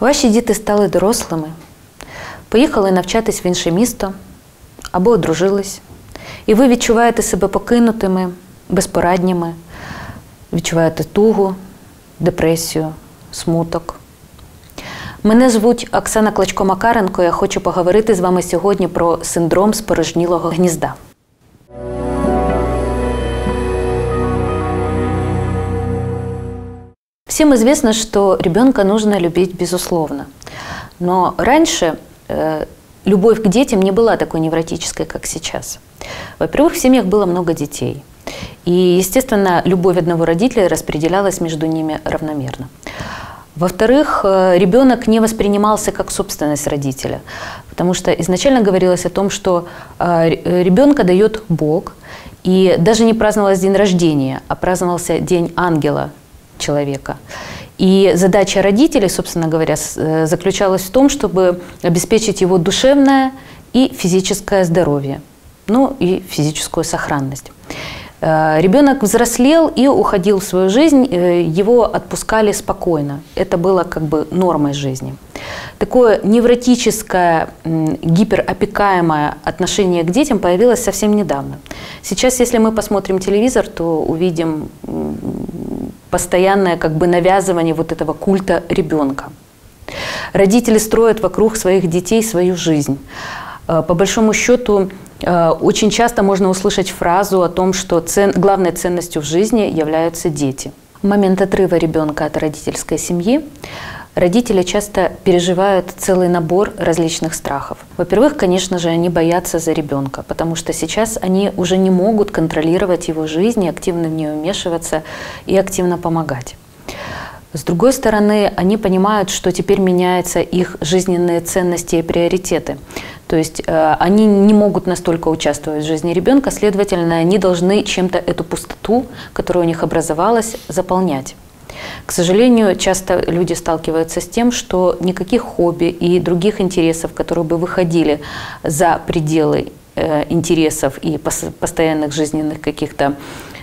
Ваші діти стали дорослими, поїхали навчатись в інше місто або одружились, і ви відчуваєте себе покинутими, безпорадніми, відчуваєте тугу, депресію, смуток. Мене звуть Оксана Клочко-Макаренко, я хочу поговорити з вами сьогодні про синдром спорожнілого гнізда. Всем известно, что ребенка нужно любить безусловно. Но раньше любовь к детям не была такой невротической, как сейчас. Во-первых, в семьях было много детей. И, естественно, любовь одного родителя распределялась между ними равномерно. Во-вторых, ребенок не воспринимался как собственность родителя, потому что изначально говорилось о том, что ребенка дает Бог, и даже не праздновался день рождения, а праздновался день ангела человека. И задача родителей, собственно говоря, заключалась в том, чтобы обеспечить его душевное и физическое здоровье, ну и физическую сохранность. Ребенок взрослел и уходил в свою жизнь, его отпускали спокойно. Это было как бы нормой жизни. Такое невротическое, гиперопекаемое отношение к детям появилось совсем недавно. Сейчас, если мы посмотрим телевизор, то увидим постоянное как бы навязывание вот этого культа ребенка. Родители строят вокруг своих детей свою жизнь. По большому счету, очень часто можно услышать фразу о том, что главной ценностью в жизни являются дети. В момент отрыва ребенка от родительской семьи родители часто переживают целый набор различных страхов. Во-первых, конечно же, они боятся за ребенка, потому что сейчас они уже не могут контролировать его жизнь, активно в нее вмешиваться и активно помогать. С другой стороны, они понимают, что теперь меняются их жизненные ценности и приоритеты. То есть они не могут настолько участвовать в жизни ребенка, следовательно, они должны чем-то эту пустоту, которая у них образовалась, заполнять. К сожалению, часто люди сталкиваются с тем, что никаких хобби и других интересов, которые бы выходили за пределы интересов и постоянных жизненных каких-то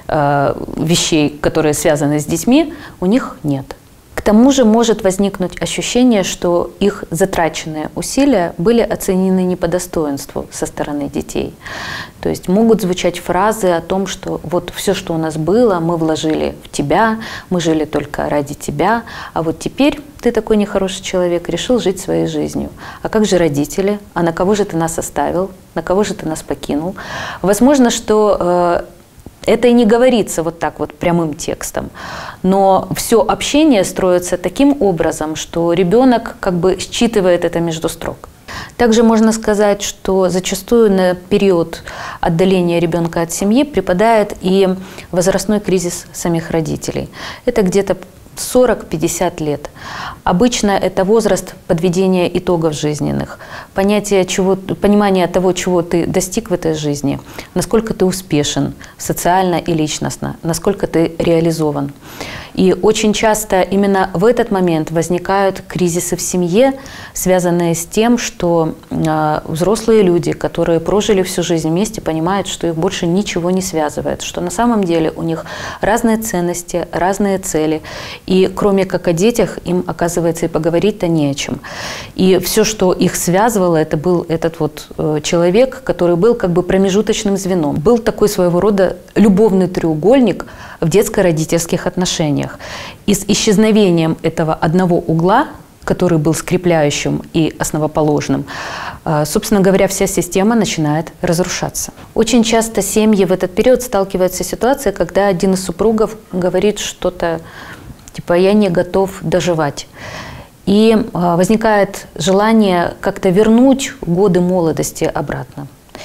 вещей, которые связаны с детьми, у них нет. К тому же может возникнуть ощущение, что их затраченные усилия были оценены не по достоинству со стороны детей. То есть могут звучать фразы о том, что вот все, что у нас было, мы вложили в тебя, мы жили только ради тебя, а вот теперь ты такой нехороший человек, решил жить своей жизнью. А как же родители? А на кого же ты нас оставил? На кого же ты нас покинул? Возможно, что это и не говорится вот так вот прямым текстом, но все общение строится таким образом, что ребенок как бы считывает это между строк. Также можно сказать, что зачастую на период отдаления ребенка от семьи припадает и возрастной кризис самих родителей. Это где-то 40-50 лет. Обычно это возраст подведения итогов жизненных, понимание того, чего ты достиг в этой жизни, насколько ты успешен социально и личностно, насколько ты реализован. И очень часто именно в этот момент возникают кризисы в семье, связанные с тем, что взрослые люди, которые прожили всю жизнь вместе, понимают, что их больше ничего не связывает, что на самом деле у них разные ценности, разные цели. И кроме как о детях, им, оказывается, и поговорить-то не о чем. И все, что их связывало, это был этот вот человек, который был как бы промежуточным звеном. Был такой своего рода любовный треугольник в детско-родительских отношениях. И с исчезновением этого одного угла, который был скрепляющим и основоположным, собственно говоря, вся система начинает разрушаться. Очень часто семьи в этот период сталкиваются с ситуацией, когда один из супругов говорит что-то типа «я не готов доживать». И возникает желание как-то вернуть годы молодости обратно.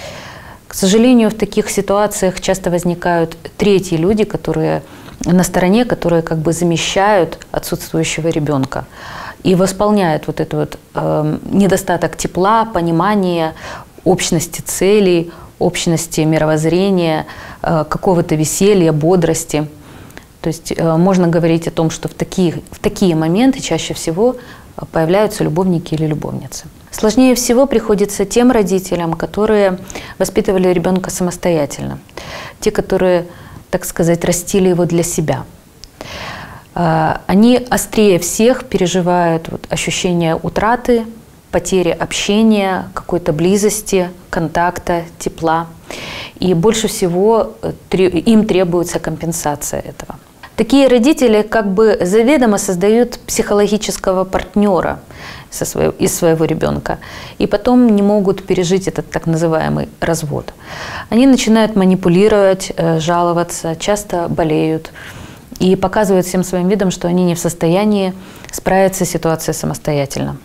К сожалению, в таких ситуациях часто возникают третьи люди, которые на стороне, которые как бы замещают отсутствующего ребенка и восполняют вот этот вот недостаток тепла, понимания, общности целей, общности мировоззрения, какого-то веселья, бодрости. То есть можно говорить о том, что в такие моменты чаще всего появляются любовники или любовницы. Сложнее всего приходится тем родителям, которые воспитывали ребенка самостоятельно. Те, которые, так сказать, растили его для себя. Они острее всех переживают ощущение утраты, потери общения, какой-то близости, контакта, тепла. И больше всего им требуется компенсация этого. Такие родители как бы заведомо создают психологического партнера из своего ребенка, и потом не могут пережить этот так называемый развод. Они начинают манипулировать, жаловаться, часто болеют и показывают всем своим видом, что они не в состоянии справиться с ситуацией самостоятельно.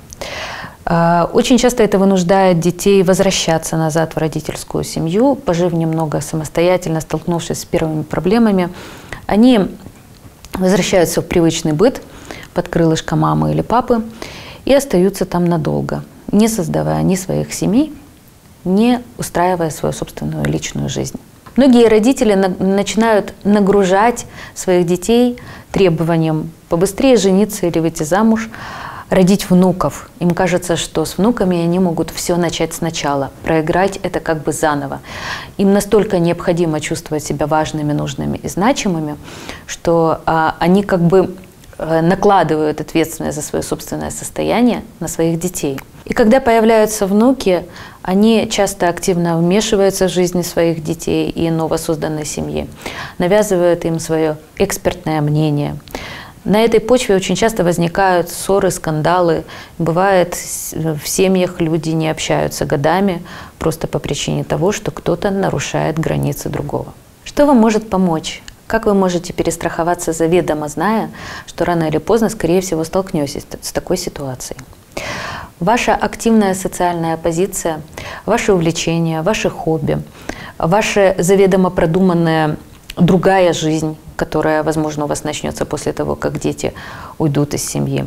Очень часто это вынуждает детей возвращаться назад в родительскую семью, пожив немного самостоятельно, столкнувшись с первыми проблемами. Они возвращаются в привычный быт под крылышко мамы или папы и остаются там надолго, не создавая ни своих семей, не устраивая свою собственную личную жизнь. Многие родители начинают нагружать своих детей требованием побыстрее жениться или выйти замуж, родить внуков. Им кажется, что с внуками они могут все начать сначала, проиграть это как бы заново. Им настолько необходимо чувствовать себя важными, нужными и значимыми, что они как бы накладывают ответственность за свое собственное состояние на своих детей. И когда появляются внуки, они часто активно вмешиваются в жизнь своих детей и новосозданной семьи, навязывают им свое экспертное мнение. На этой почве очень часто возникают ссоры, скандалы. Бывает, в семьях люди не общаются годами просто по причине того, что кто-то нарушает границы другого. Что вам может помочь? Как вы можете перестраховаться заведомо, зная, что рано или поздно, скорее всего, столкнетесь с такой ситуацией? Ваша активная социальная позиция, ваши увлечения, ваши хобби, ваша заведомо продуманная другая жизнь, которая, возможно, у вас начнется после того, как дети уйдут из семьи.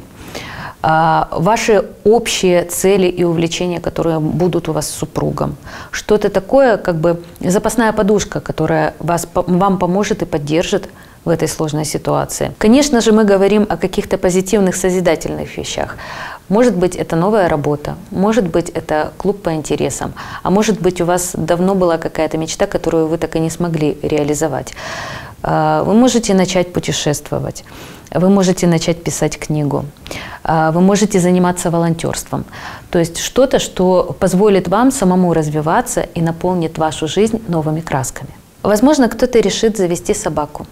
Ваши общие цели и увлечения, которые будут у вас с супругом. Что-то такое, как бы запасная подушка, которая вам поможет и поддержит в этой сложной ситуации. Конечно же, мы говорим о каких-то позитивных, созидательных вещах. Может быть, это новая работа, может быть, это клуб по интересам, а может быть, у вас давно была какая-то мечта, которую вы так и не смогли реализовать. Вы можете начать путешествовать, вы можете начать писать книгу, вы можете заниматься волонтерством. То есть что-то, что позволит вам самому развиваться и наполнит вашу жизнь новыми красками. Возможно, кто-то решит завести собаку.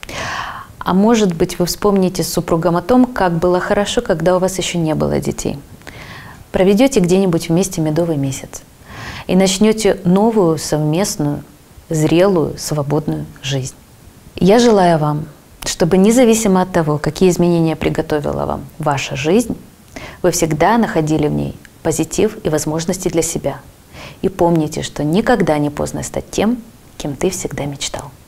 А может быть, вы вспомните с супругом о том, как было хорошо, когда у вас еще не было детей. Проведете где-нибудь вместе медовый месяц и начнете новую, совместную, зрелую, свободную жизнь. Я желаю вам, чтобы независимо от того, какие изменения приготовила вам ваша жизнь, вы всегда находили в ней позитив и возможности для себя. И помните, что никогда не поздно стать тем, кем ты всегда мечтал.